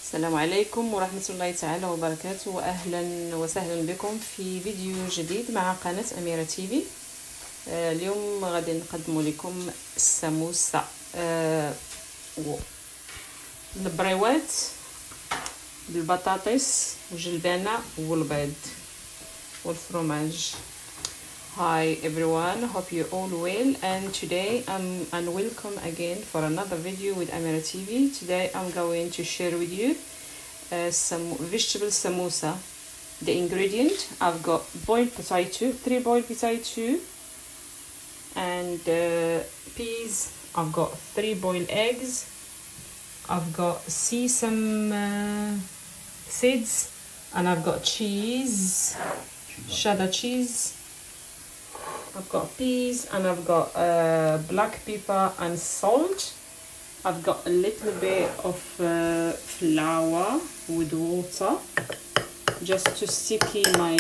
السلام عليكم ورحمة الله تعالى وبركاته، وأهلا وسهلا بكم في فيديو جديد مع قناة أميرة تيفي. اليوم غادي نقدم لكم السموسة البريوات بالبطاطس والجلبانة والبيض والفرماج. Hi everyone, hope you all well, and today and welcome again for another video with Amira TV. Today I'm going to share with you some vegetable samosa. The ingredient: I've got boiled potato, 3 boiled potato, and peas. I've got 3 boiled eggs. I've got sesame seeds, and I've got cheese, cheddar cheese. I've got peas, and I've got black pepper and salt. I've got a little bit of flour with water just to sticky my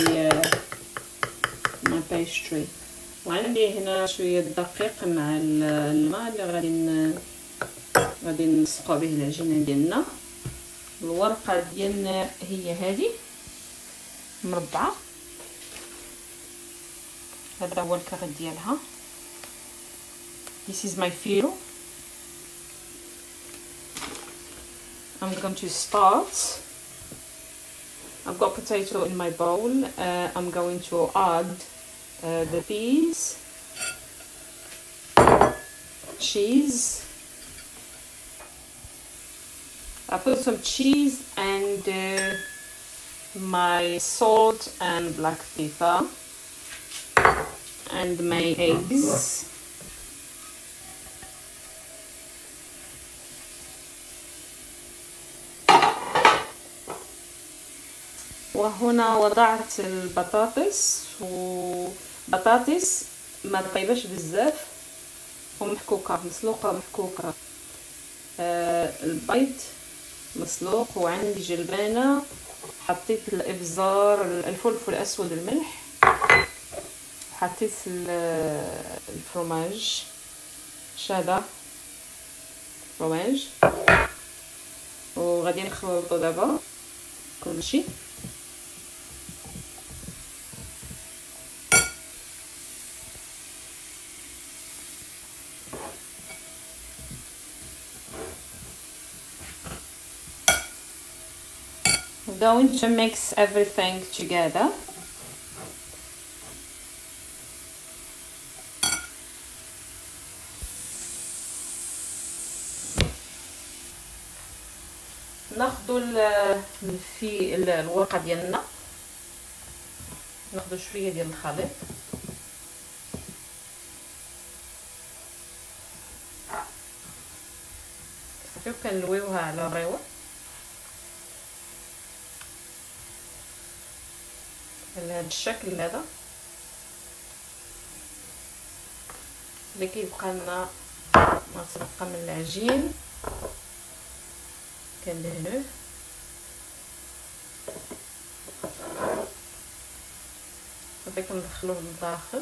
pastry. وعندي هنا شوية دقيق مع الماء اللي غادي نسقو به العجينة ديالنا. الورقة ديالنا هي هذه مربعة، هذا هو الكغ ديالها. This is my filo. I'm going to start. I've got potato in my bowl. I'm going to add the peas, cheese. I put some cheese and my salt and black pepper and my eggs. وهنا وضعت البطاطس، وبطاطس ما طيبش بزاف ومحكوكه، مسلوقه محكوكه. البيض مسلوق، وعندي جلبانه حطيت الابزار، الفلفل الاسود، الملح، حطيت الفرماج شادة فرماج، وغادي نخلطو دابا كلشي. I'm going to mix everything together. ناخذوا الورقه ديالنا، ناخذوا شويه ديال الخليط، صافي، وكنلويوها على الريوه على هذا الشكل هذا اللي كيبقى لنا ما تبقى من العجين. كندهنوه صافي، كندخلوه للداخل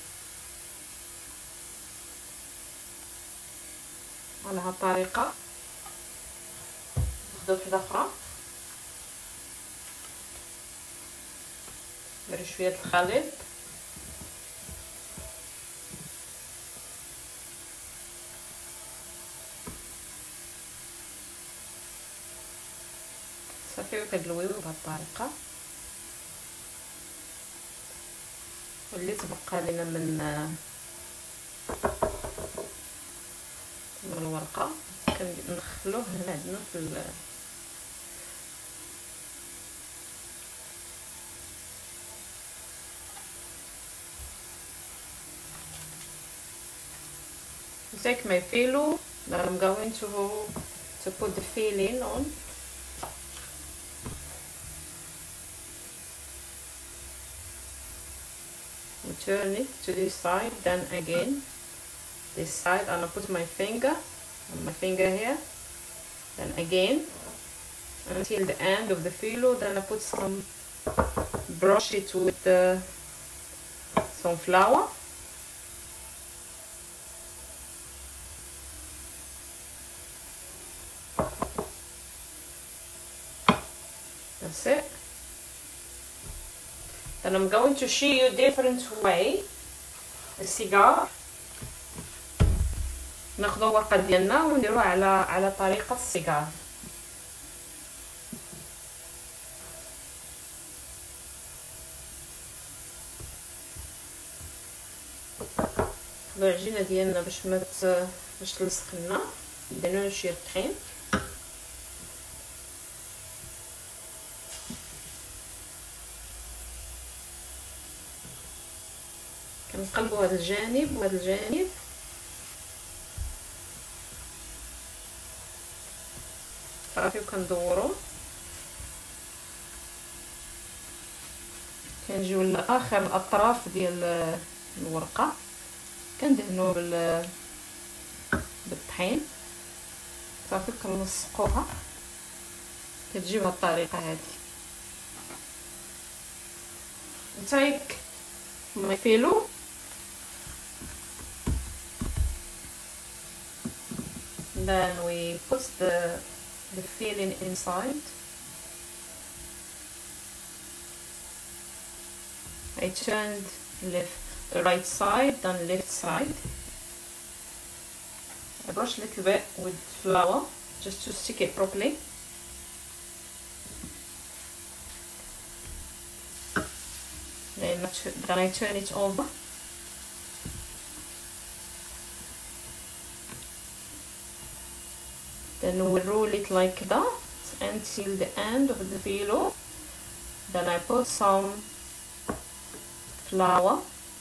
على هاد الطريقه. ناخدو وحده اخرى، نديرو شويه الخليط، صافي، وكندلويوه بهاد الطريقه. واللي تبقى لنا من الورقه كندخلوه هنا عندنا في take my filo that I'm going to put the filling on. And turn it to this side, then again this side, and I put my finger here, then again until the end of the filo. Then I put some, brush it with some flour. That's it. Then I'm going to show you different way السيجار ناخذوا الورقه ديالنا ونديروها على طريقه السيجار. ناخذوا العجينه ديالنا باش تلصق لنا، نديروا شويه الطحين كنقلبوا هذا الجانب وهذا الجانب صافي، وكندوروا كنجيو لاخر الاطراف ديال الورقه كندهنوا بالطحين صافي، كنلصقوها كتجي بهذه الطريقه هذه. نتايك ما فيلو then we put the filling inside. I turned right side then left side. I brush a little bit with flour just to stick it properly. Then I turn it over. Then we roll it like that until the end of the filo. Then I put some flour.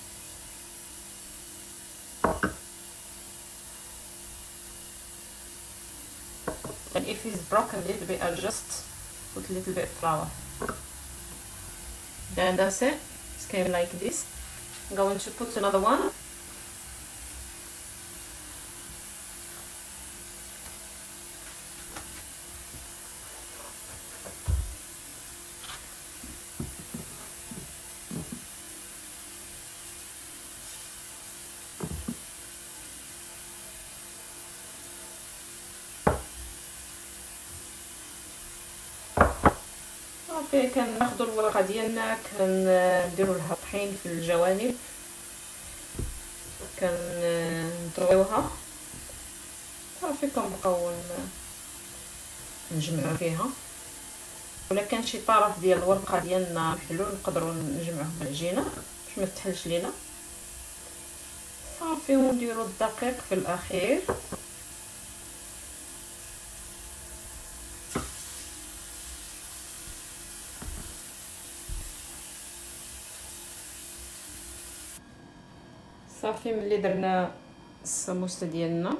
And if it's broken a little bit, I'll just put a little bit of flour. Then that's it. It's came like this. I'm going to put another one. صافي كناخذوا الورقه ديالنا كنديروا لها طحين في الجوانب، كنطويوها صافي، كنبقاو نجمعوا فيها. ولا كان شي طرف ديال الورقه ديالنا محلول نقدروا نجمعوه بالعجينه باش ما تحلش لينا صافي، ونديروا الدقيق في الاخير. صافي ملي درنا السموسه ديالنا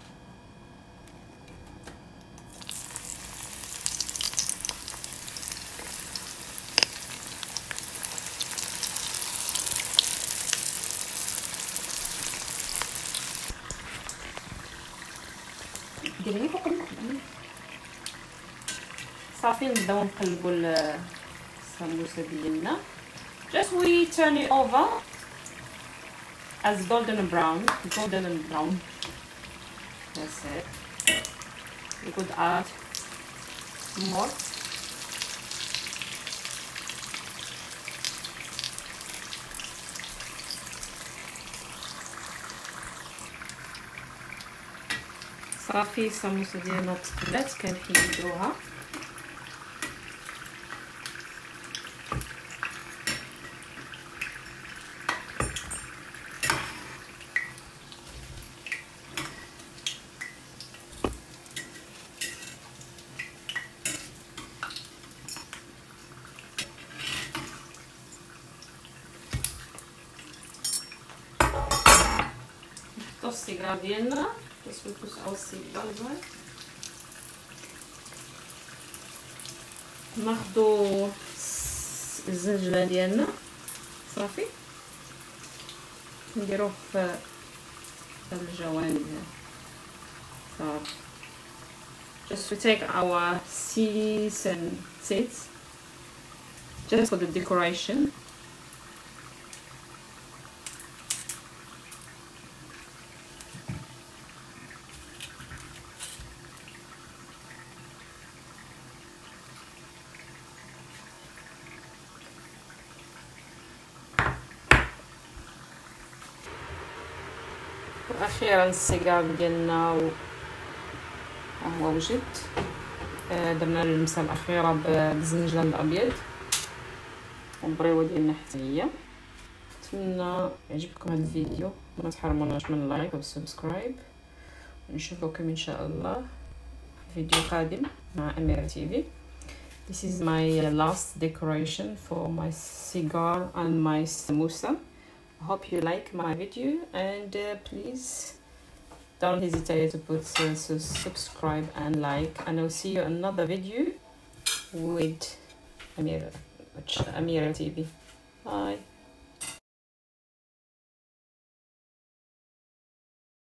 ديري فوق صافي، نبداو نقلبوا السموسه ديالنا. Just we turn it over as golden brown. That's it. We could add more. صافي السموسه ديالنا تقلات، كنحيدوها. السيجار ديالنا كنوسعو السيجار زوين، ناخدو الزنجله ديالنا صافي نديروه في الجوانب صافي. Just to take our sesame seeds just for the decoration. واخيرا السيجار ديالنا هو وجد. درنا اللمسه الاخيره بالزنجان الابيض والبريوه ديالنا حتى هي. نتمنى يعجبكم هذا الفيديو، ما تحرموناش من اللايك والسبسكرايب، ونشوفكم ان شاء الله فيديو قادم مع أميرة TV. This is my last decoration for my cigar and my samosa. I hope you like my video, and please don't hesitate to put subscribe and like, and I'll see you another video with Amira TV. Bye.